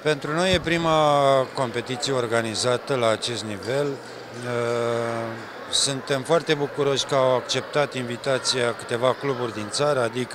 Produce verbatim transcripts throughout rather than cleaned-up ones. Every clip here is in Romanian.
Pentru noi e prima competiție organizată la acest nivel. Suntem foarte bucuroși că au acceptat invitația câteva cluburi din țară, adică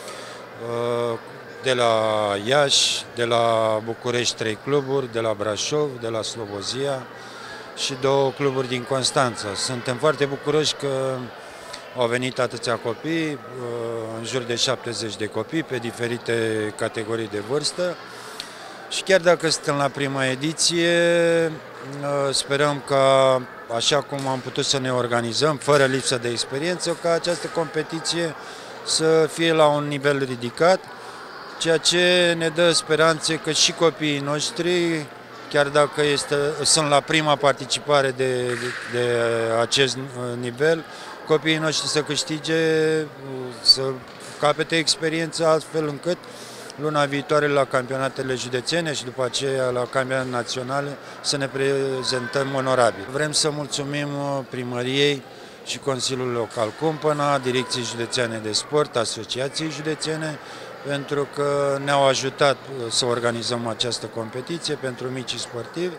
de la Iași, de la București trei cluburi, de la Brașov, de la Slobozia și două cluburi din Constanța. Suntem foarte bucuroși că au venit atâția copii, în jur de șaptezeci de copii, pe diferite categorii de vârstă. Și chiar dacă suntem la prima ediție, sperăm că, așa cum am putut să ne organizăm, fără lipsă de experiență, ca această competiție să fie la un nivel ridicat, ceea ce ne dă speranțe că și copiii noștri, chiar dacă este, sunt la prima participare de, de, de acest nivel, copiii noștri să câștige, să capete experiență astfel încât luna viitoare la campionatele județene și după aceea la campionatele naționale să ne prezentăm onorabil. Vrem să mulțumim primăriei și Consiliul Local Cumpăna, Direcției Județeane de Sport, Asociației Județene, pentru că ne-au ajutat să organizăm această competiție pentru micii sportivi.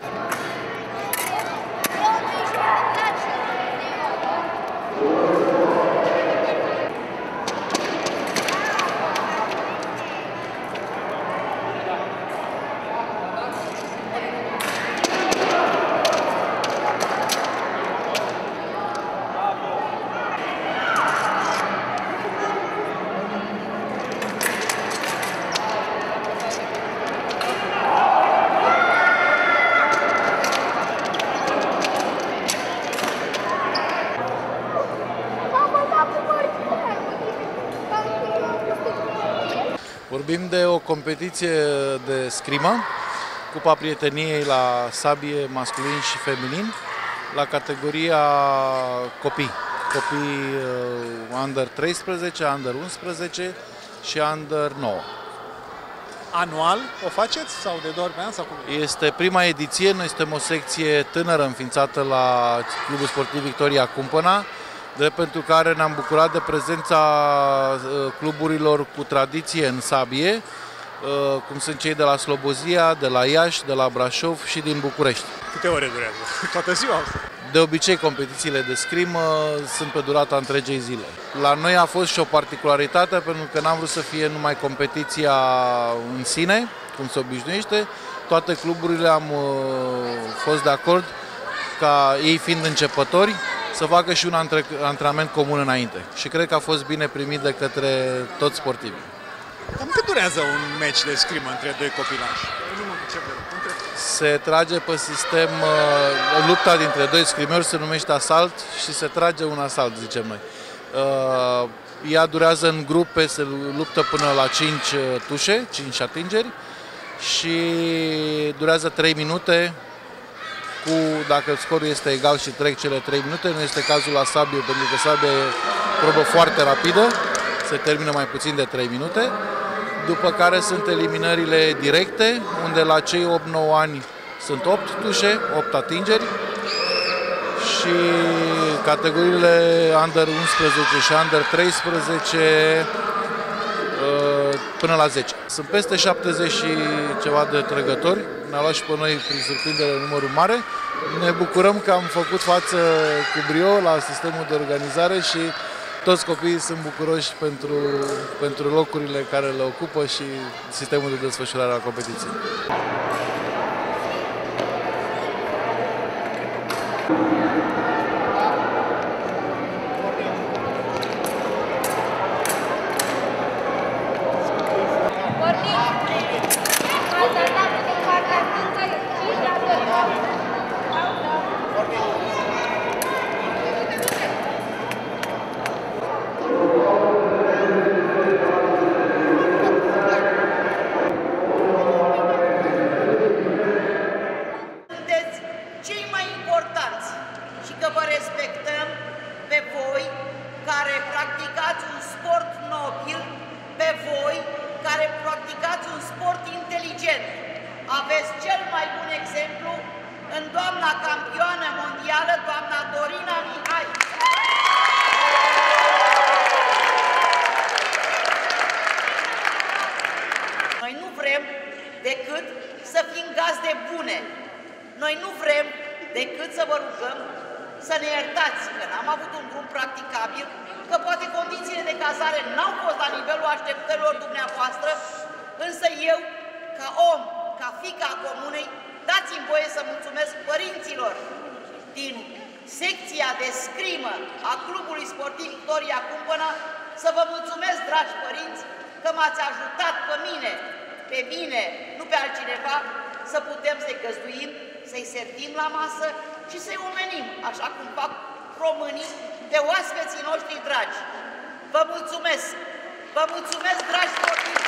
Vorbim de o competiție de scrimă, Cupa Prieteniei la sabie masculin și feminin, la categoria copii. Copii under treisprezece, under unsprezece și under nouă. Anual o faceți sau de două ori pe an? Sau cum? Este prima ediție, noi suntem o secție tânără înființată la Clubul Sportiv Victoria Cumpăna, drept pentru care ne-am bucurat de prezența cluburilor cu tradiție în sabie, cum sunt cei de la Slobozia, de la Iași, de la Brașov și din București. Câte ore durează? Toată ziua? De obicei, competițiile de scrimă sunt pe durata întregei zile. La noi a fost și o particularitate, pentru că n-am vrut să fie numai competiția în sine, cum se obișnuiește. Toate cluburile am fost de acord, ca ei fiind începători, să facă și un antrenament comun înainte. Și cred că a fost bine primit de către toți sportivii. Cam cât durează un meci de scrimă între doi copilași? Se trage pe sistem, lupta dintre doi scrimeri se numește asalt și se trage un asalt, zicem noi. Ea durează în grupe, se luptă până la cinci tușe, cinci atingeri și durează trei minute. Cu, dacă scorul este egal și trec cele trei minute, nu este cazul la sabie, pentru că sabia e probă foarte rapidă, se termină mai puțin de trei minute, după care sunt eliminările directe, unde la cei opt nouă ani sunt opt tușe, opt atingeri și categoriile under unsprezece și under treisprezece până la zece. Sunt peste șaptezeci și ceva de trăgători, ne-a luat și pe noi prin surprindere numărul mare. Ne bucurăm că am făcut față cu brio la sistemul de organizare și toți copiii sunt bucuroși pentru, pentru locurile care le ocupă și sistemul de desfășurare a competiției. care practicați un sport nobil, pe voi care practicați un sport inteligent. Aveți cel mai bun exemplu în doamna campioană mondială, doamna Dorina Mihai. Noi nu vrem decât să fim decât să vă rugăm să ne iertați că n-am avut un drum practicabil, că poate condițiile de cazare n-au fost la nivelul așteptărilor dumneavoastră, însă eu, ca om, ca fiica a comunei, dați-mi voie să mulțumesc părinților din secția de scrimă a Clubului Sportiv Victoria Cumpăna, să vă mulțumesc, dragi părinți, că m-ați ajutat pe mine, pe mine, nu pe altcineva, să putem să-i găzduim, să-i servim la masă și să-i omenim, așa cum fac românii, pe oaspeții noștri dragi. Vă mulțumesc! Vă mulțumesc, dragi sportivi!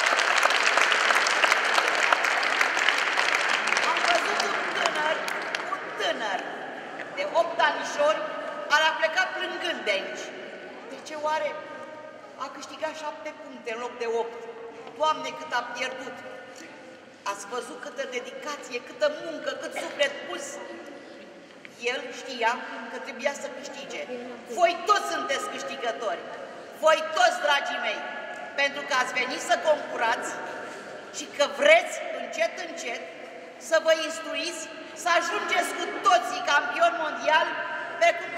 Am văzut un tânăr, un tânăr de opt anișori, care a plecat plângând de aici. De ce oare? A câștigat șapte puncte în loc de opt. Doamne, cât a pierdut! Ați văzut câtă dedicație, câtă muncă, cât suflet pus. El știa că trebuia să câștige. Voi toți sunteți câștigători. Voi toți, dragii mei, pentru că ați venit să concurați și că vreți, încet, încet, să vă instruiți, să ajungeți cu toții campioni mondiali, pe cum